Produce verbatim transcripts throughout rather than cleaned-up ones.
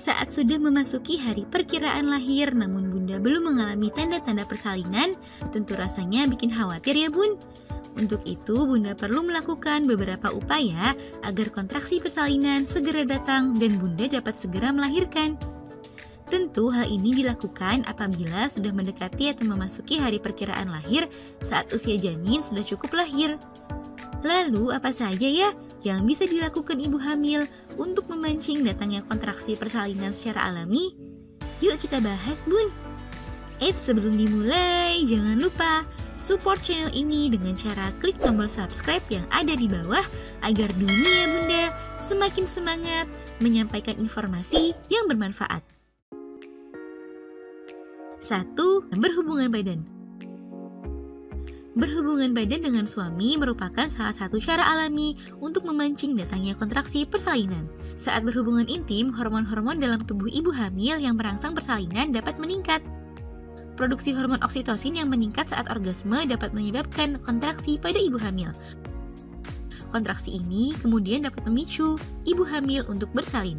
Saat sudah memasuki hari perkiraan lahir namun Bunda belum mengalami tanda-tanda persalinan, tentu rasanya bikin khawatir ya Bun. Untuk itu Bunda perlu melakukan beberapa upaya agar kontraksi persalinan segera datang dan Bunda dapat segera melahirkan. Tentu hal ini dilakukan apabila sudah mendekati atau memasuki hari perkiraan lahir saat usia janin sudah cukup lahir. Lalu apa saja ya yang bisa dilakukan ibu hamil untuk memancing datangnya kontraksi persalinan secara alami? Yuk kita bahas Bun. Eits, sebelum dimulai jangan lupa support channel ini dengan cara klik tombol subscribe yang ada di bawah agar dunia Bunda semakin semangat menyampaikan informasi yang bermanfaat. satu. Berhubungan badan. Berhubungan badan dengan suami merupakan salah satu cara alami untuk memancing datangnya kontraksi persalinan. Saat berhubungan intim, hormon-hormon dalam tubuh ibu hamil yang merangsang persalinan dapat meningkat. Produksi hormon oksitosin yang meningkat saat orgasme dapat menyebabkan kontraksi pada ibu hamil. Kontraksi ini kemudian dapat memicu ibu hamil untuk bersalin.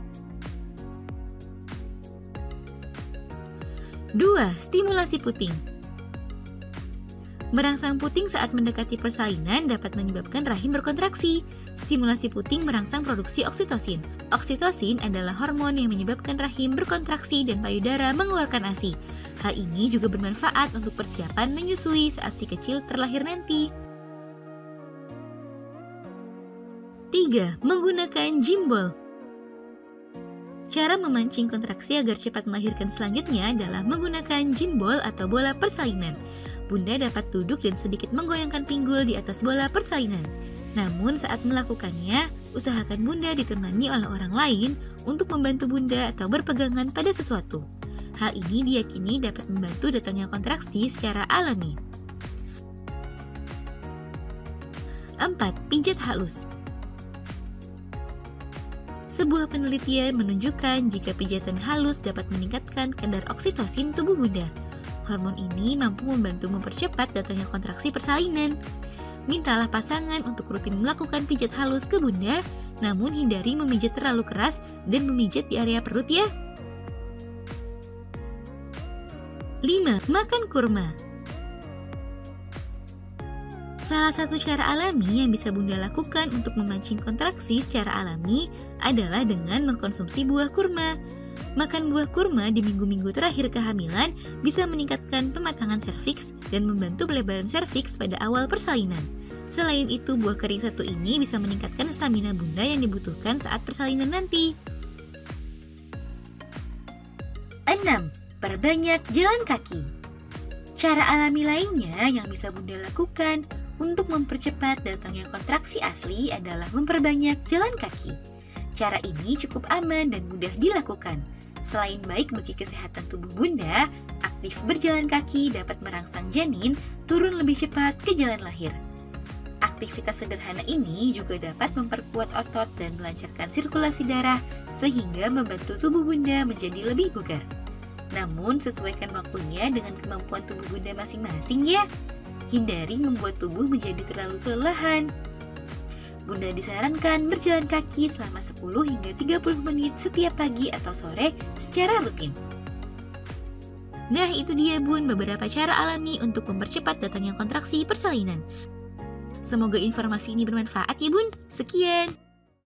dua. Stimulasi puting. Merangsang puting saat mendekati persalinan dapat menyebabkan rahim berkontraksi. Stimulasi puting merangsang produksi oksitosin. Oksitosin adalah hormon yang menyebabkan rahim berkontraksi dan payudara mengeluarkan A S I. Hal ini juga bermanfaat untuk persiapan menyusui saat si kecil terlahir nanti. tiga. Menggunakan gimbal. Cara memancing kontraksi agar cepat melahirkan selanjutnya adalah menggunakan gimbal atau bola persalinan. Bunda dapat duduk dan sedikit menggoyangkan pinggul di atas bola persalinan. Namun saat melakukannya, usahakan Bunda ditemani oleh orang lain untuk membantu Bunda atau berpegangan pada sesuatu. Hal ini diyakini dapat membantu datangnya kontraksi secara alami. empat. Pijat halus. Sebuah penelitian menunjukkan jika pijatan halus dapat meningkatkan kadar oksitosin tubuh Bunda. Hormon ini mampu membantu mempercepat datangnya kontraksi persalinan. Mintalah pasangan untuk rutin melakukan pijat halus ke Bunda, namun hindari memijat terlalu keras dan memijat di area perut ya. lima. Makan kurma. Salah satu cara alami yang bisa Bunda lakukan untuk memancing kontraksi secara alami adalah dengan mengkonsumsi buah kurma. Makan buah kurma di minggu-minggu terakhir kehamilan bisa meningkatkan pematangan serviks dan membantu pelebaran serviks pada awal persalinan. Selain itu, buah kering satu ini bisa meningkatkan stamina Bunda yang dibutuhkan saat persalinan nanti. enam. Perbanyak jalan kaki. Cara alami lainnya yang bisa Bunda lakukan untuk mempercepat datangnya kontraksi asli adalah memperbanyak jalan kaki. Cara ini cukup aman dan mudah dilakukan. Selain baik bagi kesehatan tubuh Bunda, aktif berjalan kaki dapat merangsang janin turun lebih cepat ke jalan lahir. Aktivitas sederhana ini juga dapat memperkuat otot dan melancarkan sirkulasi darah sehingga membantu tubuh Bunda menjadi lebih bugar. Namun sesuaikan waktunya dengan kemampuan tubuh Bunda masing-masing ya. Hindari membuat tubuh menjadi terlalu kelelahan. Bunda disarankan berjalan kaki selama sepuluh hingga tiga puluh menit setiap pagi atau sore secara rutin. Nah, itu dia Bun beberapa cara alami untuk mempercepat datangnya kontraksi persalinan. Semoga informasi ini bermanfaat ya Bun. Sekian.